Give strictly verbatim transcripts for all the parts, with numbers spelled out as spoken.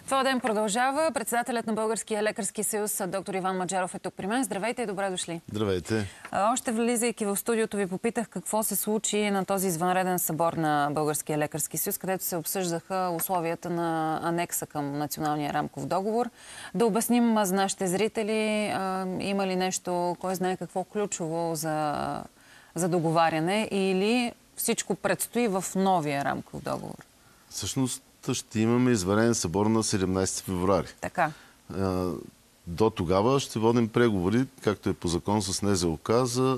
Твой ден продължава. Председателят на Българския лекарски съюз, доктор Иван Маджаров, е тук при мен. Здравейте и добре дошли. Здравейте. Още влизайки в студиото ви попитах какво се случи на този извънреден събор на Българския лекарски съюз, където се обсъждаха условията на анекса към Националния рамков договор. Да обясним за нашите зрители, има ли нещо, кой знае какво ключово за, за договаряне, или всичко предстои в новия рамков договор? Всъщност ще имаме извънреден събор на седемнадесети февруари. Така. До тогава ще водим преговори, както е по закон с НЗОК, за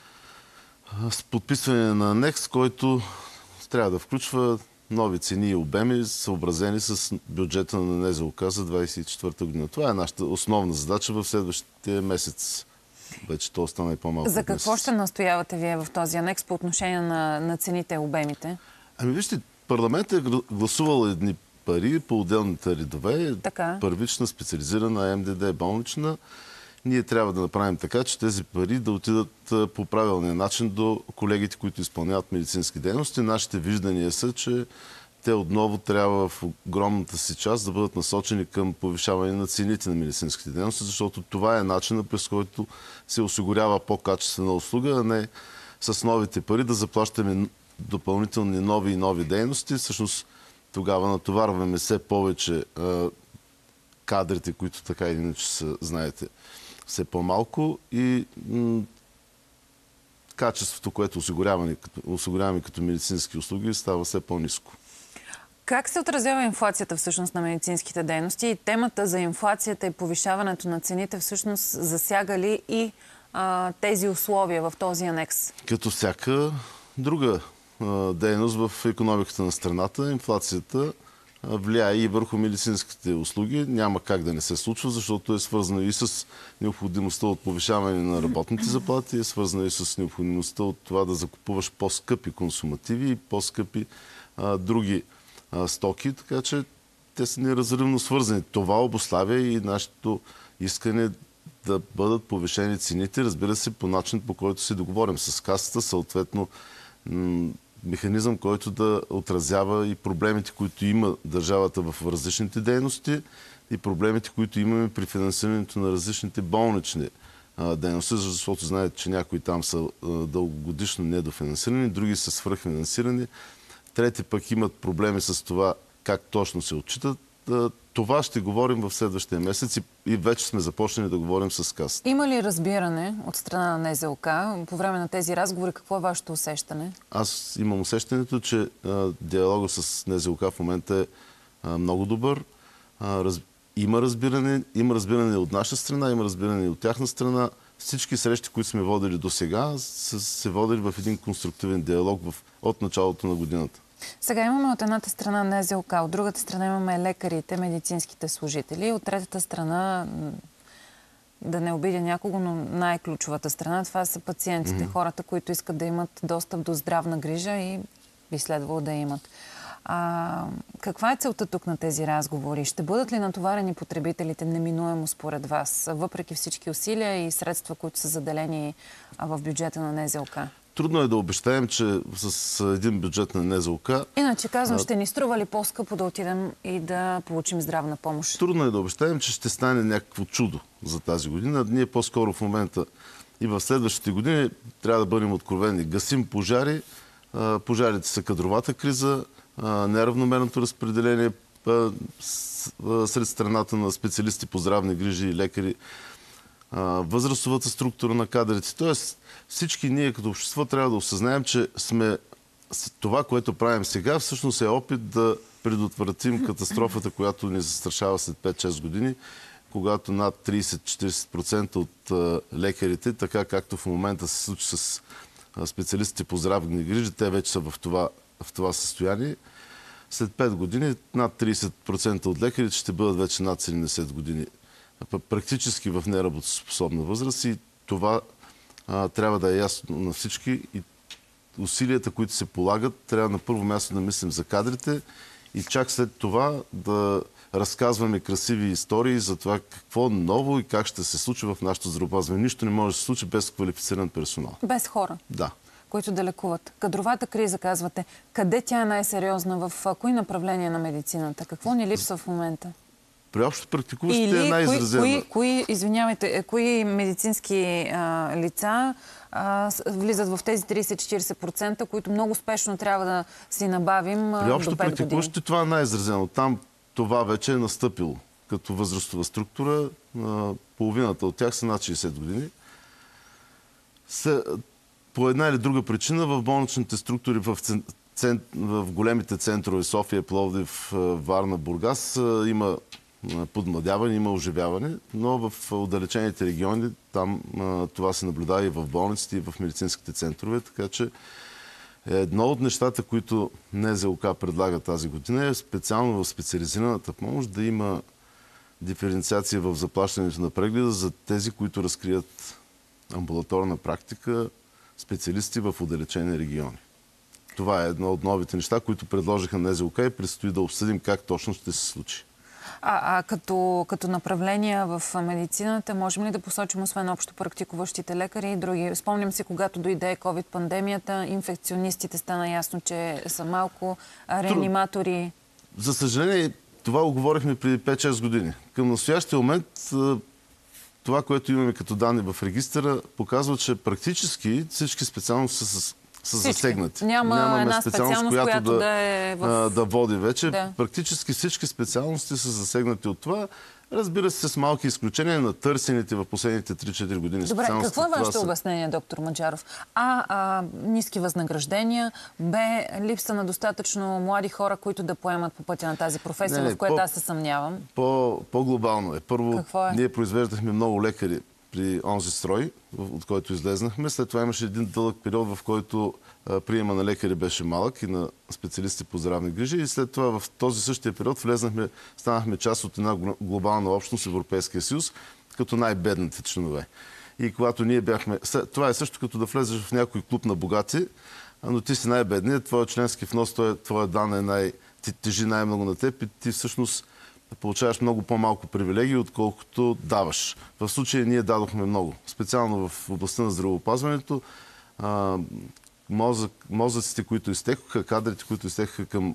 подписване на анекс, който трябва да включва нови цени и обеми, съобразени с бюджета на НЗОК за двадесет и четвърта година. Това е нашата основна задача в следващия месец. Вече то остана и по-малко. За какво месец ще настоявате вие в този анекс по отношение на, на цените и обемите? Ами вижте, парламентът е гласувал едни пари по отделните редове. Така. Първична, специализирана, МДД, болнична. Ние трябва да направим така, че тези пари да отидат по правилния начин до колегите, които изпълняват медицински дейности. Нашите виждания са, че те отново трябва в огромната си част да бъдат насочени към повишаване на цените на медицинските дейности, защото това е начинът, през който се осигурява по-качествена услуга, а не с новите пари да заплащаме допълнителни нови и нови дейности. Всъщност тогава натоварваме все повече а, кадрите, които така или иначе са, знаете, все по-малко, и м- качеството, което осигуряваме като, осигуряваме като медицински услуги, става все по-ниско. Как се отразява инфлацията всъщност на медицинските дейности? И темата за инфлацията и повишаването на цените всъщност засяга ли и а, тези условия в този анекс? Като всяка друга дейност в икономиката на страната, инфлацията влияе и върху медицинските услуги. Няма как да не се случва, защото е свързано и с необходимостта от повишаване на работните заплати, е свързано и с необходимостта от това да закупуваш по-скъпи консумативи и по-скъпи а, други а, стоки, така че те са неразривно свързани. Това обуславя и нашето искане да бъдат повишени цените, разбира се, по начин, по който се договорим с касата, съответно механизъм, който да отразява и проблемите, които има държавата в различните дейности, и проблемите, които имаме при финансирането на различните болнични а, дейности, защото знаете, че някои там са а, дългогодишно недофинансирани, други са свръхфинансирани, трети пък имат проблеми с това как точно се отчитат. А, това ще говорим в следващия месец и, и вече сме започнали да говорим с касата. Има ли разбиране от страна на НЗОК по време на тези разговори? Какво е вашето усещане? Аз имам усещането, че а, диалогът с НЗОК в момента е а, много добър. А, раз... Има разбиране, има разбиране от наша страна, има разбиране и от тяхна страна. Всички срещи, които сме водили до сега, са се водили в един конструктивен диалог в... от началото на годината. Сега имаме от едната страна НЗОК, от другата страна имаме лекарите, медицинските служители, от третата страна, да не обидя някого, но най-ключовата страна, това са пациентите, mm-hmm. хората, които искат да имат достъп до здравна грижа и би следвало да имат. А, каква е целта тук на тези разговори? Ще бъдат ли натоварени потребителите неминуемо според вас, въпреки всички усилия и средства, които са заделени в бюджета на НЗОК? Трудно е да обещаем, че с един бюджет на НЗОК... Иначе казвам, ще ни струва ли по-скъпо да отидем и да получим здравна помощ? Трудно е да обещаем, че ще стане някакво чудо за тази година. Ние по-скоро в момента и в следващите години трябва да бъдем откровени. Гасим пожари. Пожарите са кадровата криза, неравномерното разпределение сред страната на специалисти по здравни грижи и лекари, възрастовата структура на кадрите. Тоест, всички ние като общество трябва да осъзнаем, че сме това, което правим сега, всъщност е опит да предотвратим катастрофата, която ни застрашава след пет-шест години, когато над тридесет-четиридесет процента от лекарите, така както в момента се случи с специалистите по здравни грижи, те вече са в това, в това състояние. След пет години над тридесет процента от лекарите ще бъдат вече над седемдесет години. Практически в неработоспособна възраст, и това а, трябва да е ясно на всички, и усилията, които се полагат, трябва на първо място да мислим за кадрите и чак след това да разказваме красиви истории за това какво ново и как ще се случи в нашето здравеопазване. Нищо не може да се случи без квалифициран персонал. Без хора? Да. Които да лекуват. Кадровата криза, казвате. Къде тя е най-сериозна? В кои направления на медицината? Какво ни липсва в момента? При общо практикуващите е най-изразено. Кои, кои, извинявайте, кои медицински а, лица а, влизат в тези трийсет до четирийсет процента, които много спешно трябва да си набавим а, При общо до пет практикуващите това е най-изразено. Там това вече е настъпило. Като възрастова структура, а, половината от тях са над шейсет години. Се, по една или друга причина в болничните структури в, цент, в големите центрове София, Пловдив, Варна, Бургас има подмладяване, има оживяване, но в отдалечените региони там а, това се наблюдава и в болниците, и в медицинските центрове, така че едно от нещата, които НЗОК предлага тази година е специално в специализираната помощ да има диференциация в заплащането на прегледа за тези, които разкрият амбулаторна практика, специалисти в отдалечени региони. Това е едно от новите неща, които предложиха НЗОК и предстои да обсъдим как точно ще се случи. А, а като, като направления в медицината, можем ли да посочим освен общо практикуващите лекари и други? Спомням си, когато дойде ковид-пандемията, инфекционистите стана ясно, че са малко, реаниматори. За съжаление, това го говорихме преди пет-шест години. Към настоящия момент това, което имаме като данни в регистъра, показва, че практически всички специалности са, са засегнати. Няма Нямаме една специалност, специалност която, която да, да е в... да води вече. Да. Практически всички специалности са засегнати от това. Разбира се, с малки изключения на търсените в последните три-четири години. Добре, какво е вашето са... обяснение, доктор Маджаров? А, а, ниски възнаграждения, Б, липса на достатъчно млади хора, които да поемат по пътя на тази професия, не, не, в която по, аз се съмнявам. По, по-глобално е. Първо, е? ние произвеждахме много лекари при онзи строй, от който излезнахме. След това имаше един дълъг период, в който а, приема на лекари беше малък и на специалисти по здравни грижи. И след това в този същия период влезнахме, станахме част от една глобална общност в Европейския съюз, като най-бедните членове. И когато ние бяхме... Това е също като да влезеш в някой клуб на богати, но ти си най-бедният, твой членски внос, твоя дан е най... ти тежи най-много на теб и ти всъщност получаваш много по-малко привилегии, отколкото даваш. В случая ние дадохме много. Специално в областта на здравеопазването, а, мозък, мозъците, които изтекоха, кадрите, които изтекоха към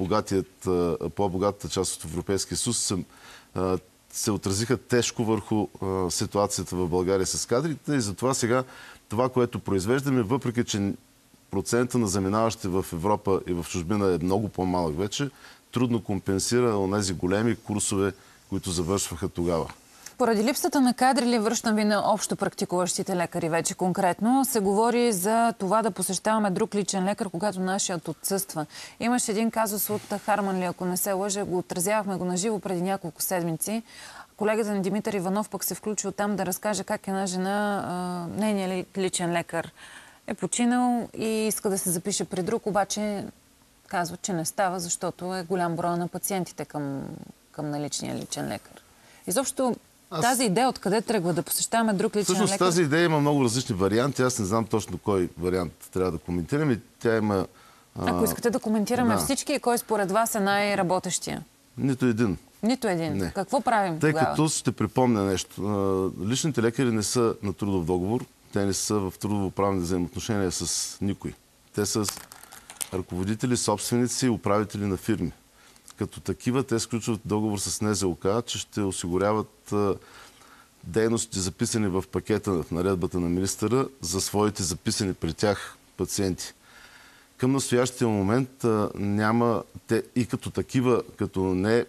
по-богатата част от Европейския съюз, се, а, се отразиха тежко върху а, ситуацията в България с кадрите и затова сега това, което произвеждаме, въпреки че процента на заминаващите в Европа и в чужбина е много по-малък вече, трудно компенсира онези големи курсове, които завършваха тогава. Поради липсата на кадри ли, връщам ви на общо практикуващите лекари вече конкретно, се говори за това да посещаваме друг личен лекар, когато нашият отсъства. Имаше един казус от Харманли, ако не се лъжа, го отразявахме го на живо преди няколко седмици. Колегата на Димитър Иванов пък се включи оттам да разкаже как една жена, нейният личен лекар е починал и иска да се запише при друг, обаче казва, че не става, защото е голям брой на пациентите към, към наличния личен лекар. Изобщо Аз... тази идея откъде тръгва да посещаваме друг личен Всъщност, лекар? Тази идея има много различни варианти. Аз не знам точно кой вариант трябва да коментирам. И тя има... А... Ако искате да коментираме да. всички, кой според вас е най-работещия? Нито един. Нито един. Не. Какво правим Тъй тогава? като ще припомня нещо. Личните лекари не са на трудов договор. Те не са в трудово-правни взаимоотношения с никой. Те са ръководители, собственици и управители на фирми. Като такива те сключват договор с НЗОК, че ще осигуряват а, дейности записани в пакета в наредбата на министъра за своите записани при тях пациенти. Към настоящия момент а, няма те и като такива, като не,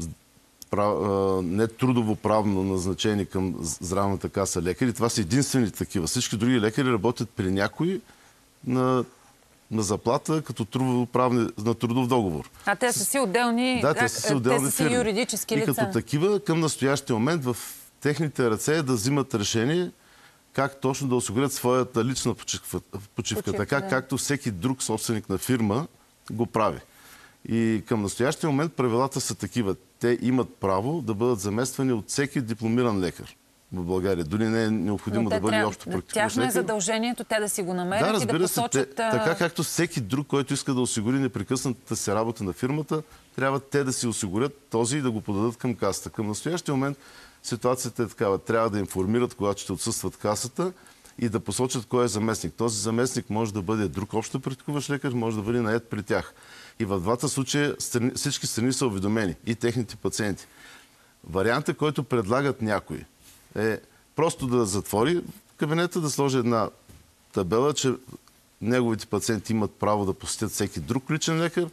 прав, а, не трудово-правно назначени към здравната каса лекари, това са единствените такива. Всички други лекари работят при някой на на заплата като трудоправни, на трудов договор. А те са си отделни, да, те са си, отделни те са си юридически лица. И като такива към настоящия момент в техните ръце е да взимат решение как точно да осигурят своята лична почивка, почивка така да. както всеки друг собственик на фирма го прави. И към настоящия момент правилата са такива. Те имат право да бъдат замествани от всеки дипломиран лекар в България. Дори не е необходимо да бъде трябва, общо практикуващ лекар. Тяхно е задължението те да си го намерят да, и да посочат... Се, те, така както всеки друг, който иска да осигури непрекъснатата си работа на фирмата, трябва те да си осигурят този и да го подадат към касата. Към настоящия момент ситуацията е такава. Трябва да информират, когато ще отсъстват касата и да посочат кой е заместник. Този заместник може да бъде друг общо практикуващ лекар, може да бъде наед при тях. И в двата случая страни, всички страни са уведомени и техните пациенти. Варианта, който предлагат някои, е просто да затвори кабинета, да сложи една табела, че неговите пациенти имат право да посетят всеки друг личен лекар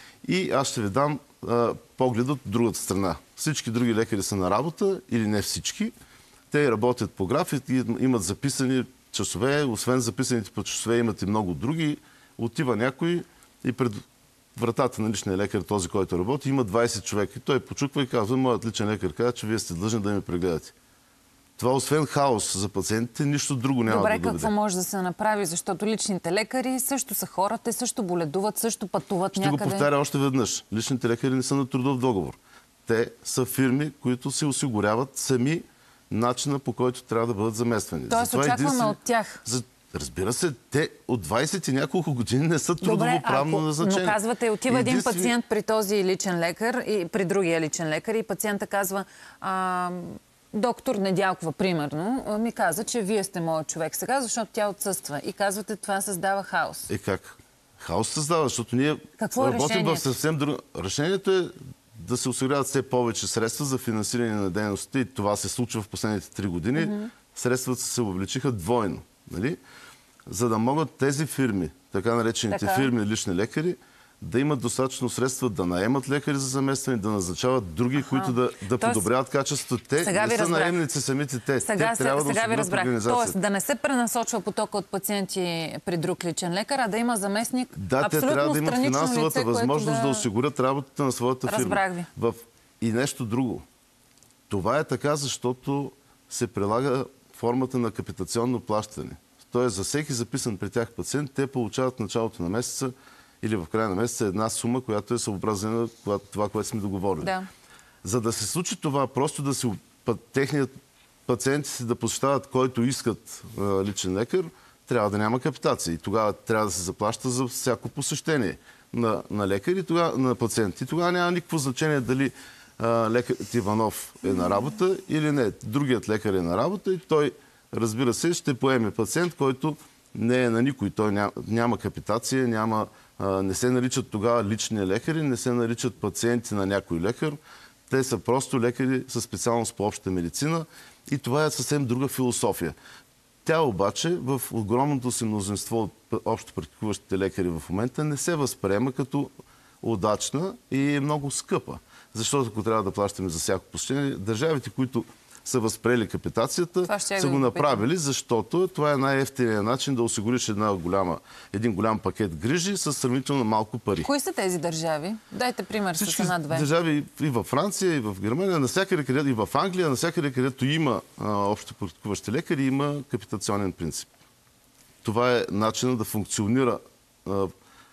и аз ще ви дам а, поглед от другата страна. Всички други лекари са на работа или не всички. Те работят по график и имат записани часове. Освен записаните по часове имат и много други. Отива някой и пред вратата на личния лекар, този, който работи, има двайсет човека. И той почуква и казва, моят личен лекар казва, че вие сте длъжни да ми прегледате. Това, освен хаос за пациентите, нищо друго няма Добре, да доведе. какво може да се направи? Защото личните лекари също са хора, те също боледуват, също пътуват Ще някъде. Ще го повторя още веднъж. Личните лекари не са на трудов договор. Те са фирми, които се осигуряват сами начина, по който трябва да бъдат замествани. Тоест Затова очакваме единствен... от тях. За... Разбира се, те от двайсет и няколко години не са трудово-правно назначени. Но казвате, отива един Единствен... пациент при този личен лекар и при другия личен лекар и пациента казва, а, доктор Недялкова, примерно, ми каза, че вие сте моят човек сега, защото тя отсъства. И казвате, това създава хаос. Е как? Хаос създава, защото ние Какво е работим решението? в съвсем друго. Решението е да се осигуряват все повече средства за финансиране на дейностите и това се случва в последните три години. Mm-hmm. Средствата се увеличиха двойно. Нали? За да могат тези фирми, така наречените така. фирми лични лекари, да имат достатъчно средства да наемат лекари за заместване, да назначават други, Аха. които да, да Тоест, подобряват качеството. Те сега не са разбрах. наемници самите те. Сега, те трябва сега да ви разбрах. организацията. Тоест да не се пренасочва потока от пациенти при друг личен лекар, а да има заместник. Да, те трябва да имат финансовата лице, възможност да... да осигурят работата на своята фирма. Разбрах ви. В... И нещо друго. Това е така, защото се прилага формата на капитационно плащане. Тоест за всеки записан при тях пациент, те получават в началото на месеца или в края на месеца една сума, която е съобразена това, което сме договорили. Да. За да се случи това, просто да се техният пациенти си да посещават който искат а, личен лекар, трябва да няма капитация. И тогава трябва да се заплаща за всяко посещение на, на лекар и тогава, на пациенти. И тогава няма никакво значение дали а, лекарът Иванов е на работа или не. Другият лекар е на работа и той, разбира се, ще поеме пациент, който не е на никой. Той няма, няма капитация, няма, а, не се наричат тогава лични лекари, не се наричат пациенти на някой лекар. Те са просто лекари със специалност по обща медицина и това е съвсем друга философия. Тя обаче в огромното си мнозинство от общо практикуващите лекари в момента не се възприема като удачна и е много скъпа. Защото ако трябва да плащаме за всяко посещение, държавите, които са възприели капитацията, са го направили, защото това е най-евтиният начин да осигуриш една голяма, един голям пакет грижи с сравнително малко пари. Кои са тези държави? Дайте пример с една-две. Държави и във Франция, и в Германия, навсякъде, където, и в Англия, навсякъде, където има а, общо практикуващи лекари, има капитационен принцип. Това е начинът да функционира а,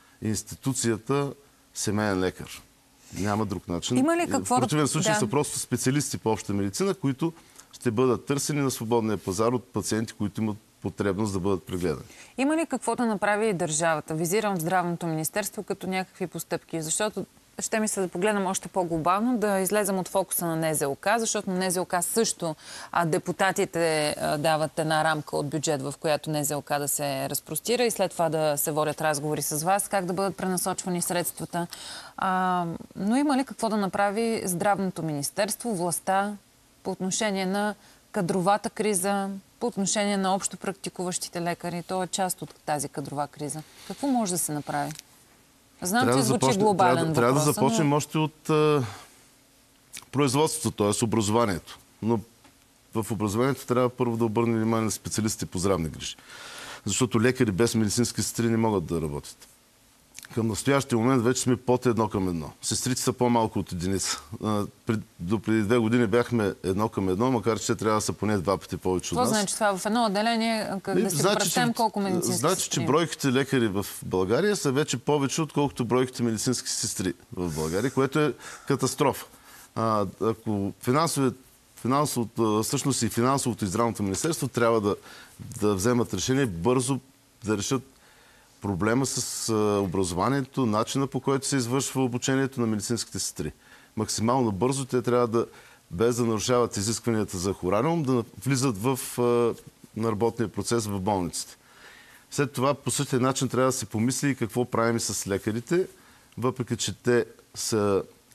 институцията семейен лекар. Няма друг начин. Има ли какво... В противен случай да. са просто специалисти по обща медицина, които ще бъдат търсени на свободния пазар от пациенти, които имат потребност да бъдат прегледани. Има ли какво да направи държавата? Визирам Здравното министерство като някакви постъпки, защото ще ми се да погледнем още по-глобално, да излезем от фокуса на НЗОК, защото на НЗОК също а, депутатите а, дават една рамка от бюджет, в която НЗОК да се разпростира и след това да се водят разговори с вас, как да бъдат пренасочвани средствата. А, но има ли какво да направи Здравното министерство, властта по отношение на кадровата криза, по отношение на общо практикуващите лекари? То е част от тази кадрова криза. Какво може да се направи? Знам, трябва че звучи започне, глобален трябва, въпрос. Трябва да започнем но... още от а, производството, т.е. образованието. Но в образованието трябва първо да обърнем внимание на специалистите по здравни грижи. Защото лекари без медицински сестри не могат да работят. Към настоящия момент вече сме под едно към едно. Сестрите са по-малко от единица. До преди две години бяхме едно към едно, макар че трябва да са поне два пъти повече от нас. Това значи това в едно отделение, как да си значи, представим колко медицински значи, сестри? Значи, че бройките лекари в България са вече повече, отколкото бройките медицински сестри в България, което е катастрофа. А, ако финансовото, всъщност и финансовото и здравното министерство трябва да, да вземат решение бързо да решат проблема с образованието, начина по който се извършва обучението на медицинските сестри. Максимално бързо те трябва да, без да нарушават изискванията за хорариум, да влизат в на работния процес в болниците. След това по същия начин трябва да се помисли и какво правим с лекарите, въпреки че те са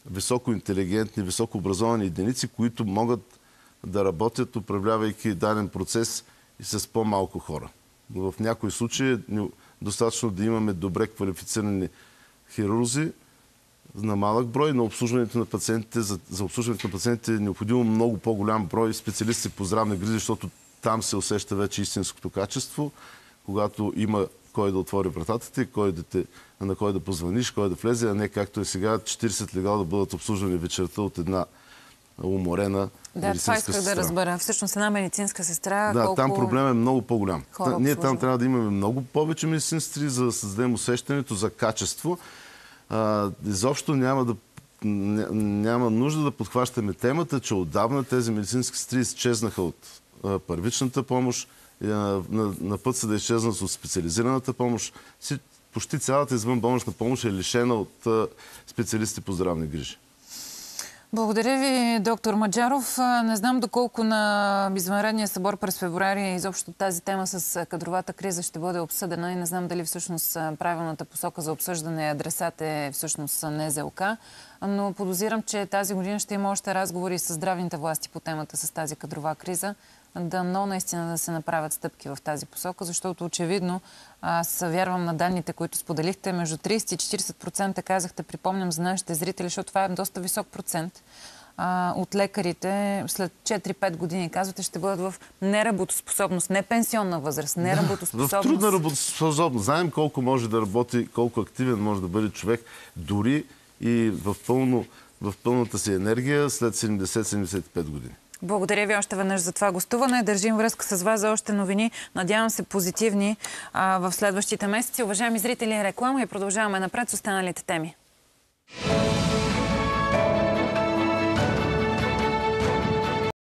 високоинтелигентни, високообразовани единици, които могат да работят, управлявайки даден процес и с по-малко хора. Но в някои случаи е достатъчно да имаме добре квалифицирани хирурзи на малък брой, на обслужването на пациентите. За, за обслужването на пациентите е необходимо много по-голям брой специалисти по здравни грижи, защото там се усеща вече истинското качество, когато има кой да отвори вратата ти, кой да те, на кой да позвониш, кой да влезе, а не както е сега четирийсет легла да бъдат обслужвани вечерта от една уморена да, медицинска това исках сестра. да разбера. Всъщност една медицинска сестра, да, колко... там проблем е много по-голям. Хора Ние обслужва. там трябва да имаме много повече медицински сестри, за да създадем усещането за качество. А, изобщо няма, да, няма нужда да подхващаме темата, че отдавна тези медицински сестри изчезнаха от а, първичната помощ, а, на, на път са да изчезнат от специализираната помощ. Почти цялата извънболнична помощ е лишена от а, специалисти по здравни грижи. Благодаря ви, доктор Маджаров. Не знам доколко на извънредния събор през февруари изобщо тази тема с кадровата криза ще бъде обсъдена и не знам дали всъщност правилната посока за обсъждане адресат е всъщност НЗОК, но подозирам, че тази година ще има още разговори с здравните власти по темата с тази кадрова криза. Дано наистина да се направят стъпки в тази посока, защото очевидно аз вярвам на данните, които споделихте, между трийсет и четирийсет процента казахте, припомням за нашите зрители, защото това е доста висок процент а, от лекарите след четири-пет години, казвате, ще бъдат в неработоспособност, не пенсионна възраст, неработоспособност. В трудна работоспособност. Знаем колко може да работи, колко активен може да бъде човек, дори и в, пълно, в пълната си енергия след седемдесет-седемдесет и пет години. Благодаря ви още веднъж за това гостуване. Държим връзка с вас за още новини. Надявам се позитивни а, в следващите месеци. Уважаеми зрители, реклама и продължаваме напред с останалите теми.